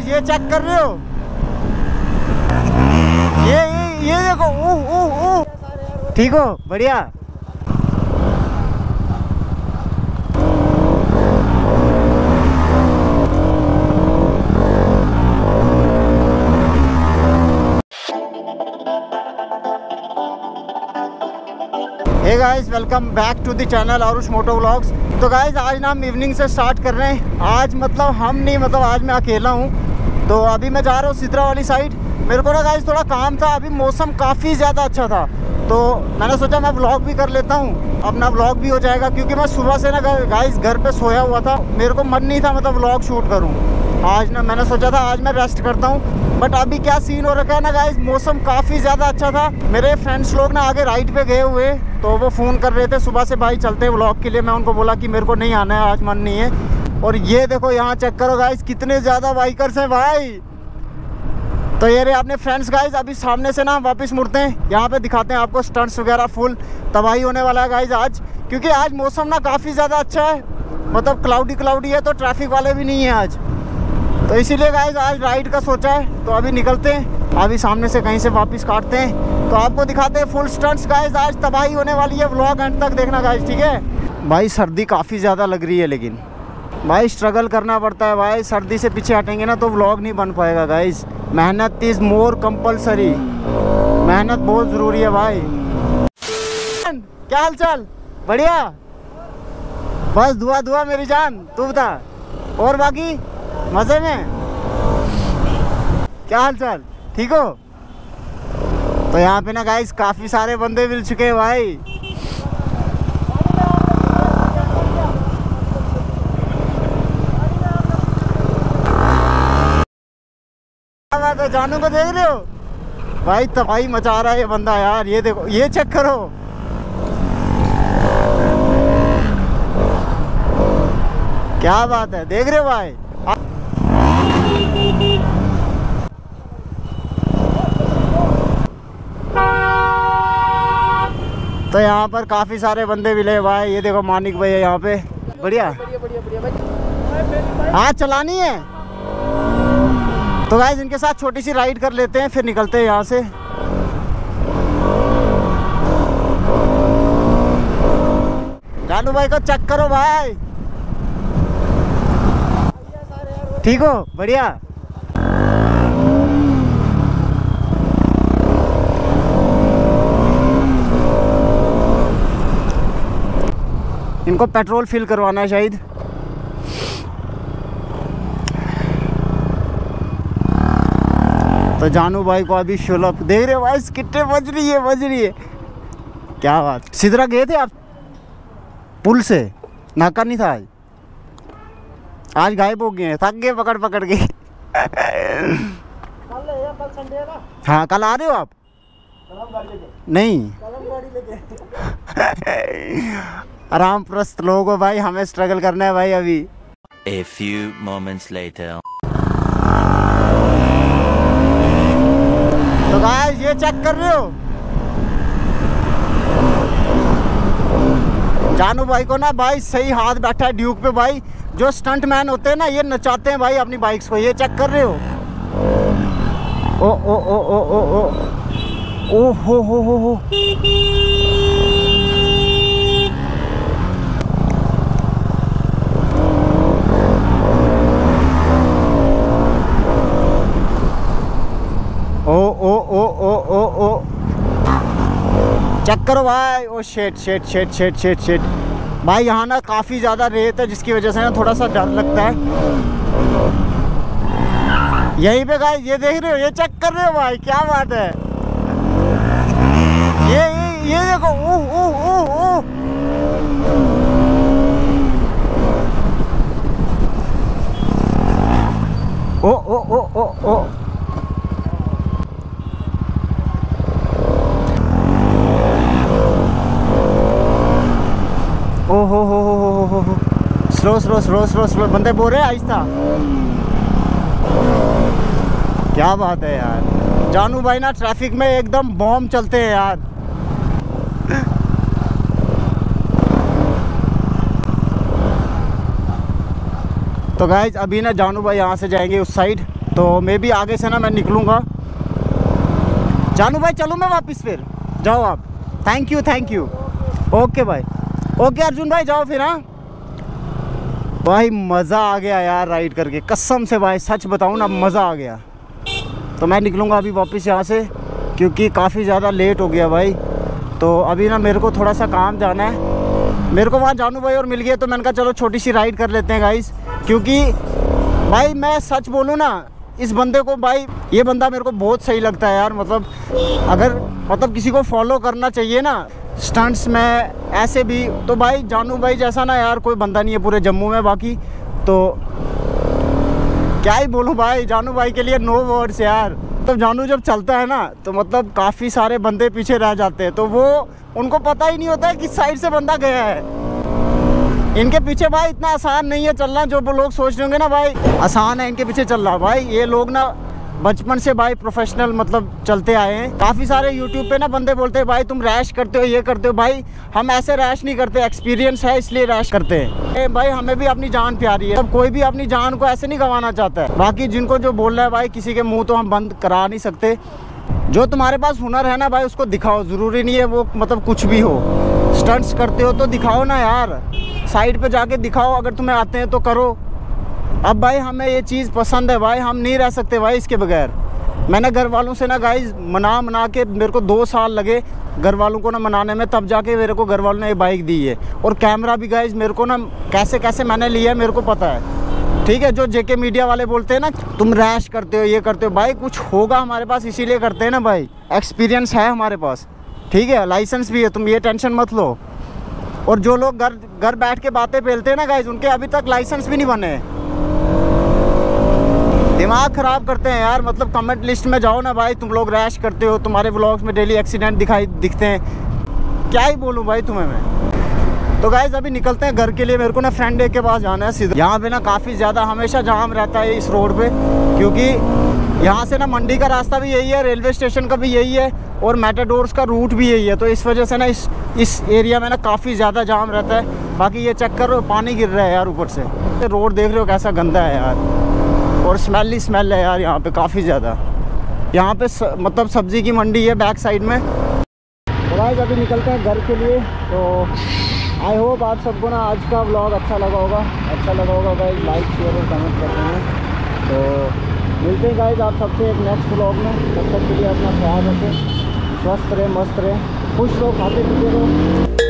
Guys ये check कर रहे हो, ये देखो। ठीक हो? बढ़िया। Hey guys, welcome back to the channel Aarush moto vlogs. तो गाइस आज ना हम इवनिंग से स्टार्ट कर रहे हैं। आज आज मैं अकेला हूँ। तो अभी मैं जा रहा हूँ सिद्रा वाली साइड। मेरे को ना गाइस थोड़ा काम था, अभी मौसम काफ़ी ज़्यादा अच्छा था तो मैंने सोचा मैं व्लॉग भी कर लेता हूँ, अपना व्लॉग भी हो जाएगा। क्योंकि मैं सुबह से ना गाइस घर पे सोया हुआ था, मेरे को मन नहीं था मतलब व्लॉग शूट करूँ। आज ना मैंने सोचा था आज मैं रेस्ट करता हूँ, बट अभी क्या सीन हो रखा है ना गाइस, मौसम काफ़ी ज़्यादा अच्छा था। मेरे फ्रेंड्स लोग ना आगे राइड पे गए हुए तो वो फ़ोन कर रहे थे सुबह से, भाई चलते हैं व्लॉग के लिए। मैं उनको बोला कि मेरे को नहीं आना है, आज मन नहीं है। और ये देखो यहाँ चेक करो गाइस, कितने ज़्यादा बाइकर्स हैं भाई। तो ये रहे अपने फ्रेंड्स गाइस। अभी सामने से ना वापस मुड़ते हैं, यहाँ पे दिखाते हैं आपको स्टंट्स वगैरह। फुल तबाही होने वाला है गाइस आज, क्योंकि आज मौसम ना काफ़ी ज़्यादा अच्छा है, मतलब क्लाउडी है तो ट्रैफिक वाले भी नहीं है आज। तो इसीलिए गाइस आज राइड का सोचा है। तो अभी निकलते हैं, अभी सामने से कहीं से वापस काटते हैं तो आपको दिखाते हैं फुल स्टंट्स गाइस। आज तबाही होने वाली है, व्लॉग एंड तक देखना गाइस, ठीक है भाई। सर्दी काफ़ी ज़्यादा लग रही है, लेकिन भाई स्ट्रगल करना पड़ता है भाई। सर्दी से पीछे हटेंगे ना तो व्लॉग नहीं बन पाएगा गाइस। मेहनत इज़ मोर कंपलसरी, मेहनत बहुत ज़रूरी है भाई। क्या हाल चाल? बढ़िया, बस दुआ मेरी जान, तू बता। और बाकी मज़े में? क्या हाल चाल? ठीक हो? तो यहाँ पे ना गाइस काफ़ी सारे बंदे मिल चुके हैं भाई। तो जानू को देख रहे हो भाई, तबाही मचा रहा है ये बंदा यार। ये देखो, ये चेक करो। क्या बात है, देख रहे हो भाई। तो यहाँ पर काफ़ी सारे बंदे मिले भाई। ये देखो मानिक भाई है यहाँ पे। बढ़िया, हाँ चलानी है तो गाइस इनके साथ छोटी सी राइड कर लेते हैं, फिर निकलते हैं यहाँ से। जानू भाई को चेक करो भाई। ठीक हो? बढ़िया। इनको पेट्रोल फिल करवाना है शायद। तो जानू भाई को अभी शुल्क देख रहे हो भाई, कितने बज रही है। क्या बात। सिद्रा गए थे आप? पुल से नाका नहीं था आज गायब हो गए हैं, थक गए पकड़ के। कल संडे है ना? हाँ कल आ रहे हो आप? नहीं आराम प्रस्त लोग हो भाई, हमें स्ट्रगल करना है भाई अभी। A few moments later. तो गाइस ये चेक कर रहे हो, जानू भाई को ना भाई सही हाथ बैठा है ड्यूक पे भाई। जो स्टंट मैन होते हैं ना ये नचाते हैं भाई अपनी बाइक्स को। ये चेक कर रहे हो। ओ ओ ओ ओ ओ ओ ओ हो। ओ चेक करो भाई। ओ शेट भाई, यहाँ ना काफ़ी ज़्यादा रेत है जिसकी वजह से ना थोड़ा सा डर लगता है। यहीं पे गाइस ये देख रहे हो, ये चेक कर रहे हो भाई, क्या बात है। ये देखो। ओ हो। स्लो बंदे बोल रहे हैं आहिस्ता। क्या बात है यार, जानू भाई ना ट्रैफिक में एकदम बॉम्ब चलते हैं यार। तो गाइज अभी ना जानू भाई यहाँ से जाएंगे उस साइड, तो मे भी आगे से ना मैं निकलूँगा। जानू भाई चलूँ मैं वापस फिर? जाओ आप। Thank you. ओके भाई, ओके अर्जुन भाई, जाओ फिर। हाँ भाई मज़ा आ गया यार राइड करके, कसम से भाई सच बताऊँ ना, मज़ा आ गया। तो मैं निकलूँगा अभी वापस यहाँ से, क्योंकि काफ़ी ज़्यादा लेट हो गया भाई। तो अभी ना मेरे को थोड़ा सा काम जाना है। मेरे को वहाँ जानू भाई और मिल गया, तो मैंने कहा चलो छोटी सी राइड कर लेते हैं गाइस। क्योंकि भाई मैं सच बोलूँ ना, इस बंदे को भाई, ये बंदा मेरे को बहुत सही लगता है यार। मतलब अगर मतलब किसी को फॉलो करना चाहिए ना स्टंट्स में ऐसे भी, तो भाई जानू भाई जैसा ना यार कोई बंदा नहीं है पूरे जम्मू में। बाकी तो क्या ही बोलूँ भाई, जानू भाई के लिए नो वर्ड्स यार। तो जानू जब चलता है ना तो मतलब काफ़ी सारे बंदे पीछे रह जाते हैं, तो वो उनको पता ही नहीं होता है किस साइड से बंदा गया है। इनके पीछे भाई इतना आसान नहीं है चलना, जो वो लोग सोच रहे होंगे ना भाई आसान है इनके पीछे चलना। भाई ये लोग ना बचपन से भाई प्रोफेशनल मतलब चलते आए हैं। काफ़ी सारे यूट्यूब पे ना बंदे बोलते हैं भाई तुम रैश करते हो, ये करते हो। भाई हम ऐसे रैश नहीं करते, एक्सपीरियंस है इसलिए रैश करते हैं। भाई हमें भी अपनी जान प्यारी है, तब कोई भी अपनी जान को ऐसे नहीं गंवाना चाहता है। बाकी जिनको जो बोल रहा है भाई, किसी के मुँह तो हम बंद करा नहीं सकते। जो तुम्हारे पास हुनर है ना भाई उसको दिखाओ, ज़रूरी नहीं है वो मतलब कुछ भी हो। स्टंट्स करते हो तो दिखाओ ना यार, साइड पे जाके दिखाओ, अगर तुम्हें आते हैं तो करो। अब भाई हमें ये चीज़ पसंद है भाई, हम नहीं रह सकते भाई इसके बगैर। मैंने घर वालों से ना गाइस मना के मेरे को 2 साल लगे घर वालों को ना मनाने में, तब जाके मेरे को घर वालों ने ये बाइक दी है। और कैमरा भी गाइस मेरे को ना कैसे मैंने लिया है मेरे को पता है, ठीक है। जो जेके मीडिया वाले बोलते हैं ना तुम रैश करते हो, ये करते हो, भाई कुछ होगा हमारे पास इसीलिए करते हैं ना भाई। एक्सपीरियंस है हमारे पास, ठीक है, लाइसेंस भी है, तुम ये टेंशन मत लो। और जो लोग घर बैठ के बातें पेलते हैं ना गाइस, उनके अभी तक लाइसेंस भी नहीं बने। दिमाग ख़राब करते हैं यार। मतलब कमेंट लिस्ट में जाओ ना भाई, तुम लोग रैश करते हो, तुम्हारे व्लॉग्स में डेली एक्सीडेंट दिखते हैं। क्या ही बोलूँ भाई तुम्हें मैं। तो गाइस अभी निकलते हैं घर के लिए। मेरे को ना फ्रेंड डे के पास जाना है सीधा। यहाँ पे ना काफ़ी ज़्यादा हमेशा जाम रहता है इस रोड पे, क्योंकि यहाँ से ना मंडी का रास्ता भी यही है, रेलवे स्टेशन का भी यही है, और मेटाडोर्स का रूट भी यही है। तो इस वजह से ना इस एरिया में ना काफ़ी ज़्यादा जाम रहता है। बाकी ये चेक करो, पानी गिर रहा है यार ऊपर से। रोड देख रहे हो कैसा गंदा है यार, और स्मेल है यार यहाँ पे काफ़ी ज़्यादा। यहाँ पे मतलब सब्ज़ी की मंडी है बैक साइड में। तो गाइस अभी निकलते हैं घर के लिए। तो आई होप आप सबको ना आज का व्लॉग अच्छा लगा होगा गाइस। लाइक शेयर और कमेंट करते हैं। तो मिलते हैं गाइस आप सबसे एक नेक्स्ट व्लॉग में। तब तक के लिए अपना ख्याल रखें, स्वस्थ रहे, मस्त रहे, खुश रहो, खाते पीते रहो।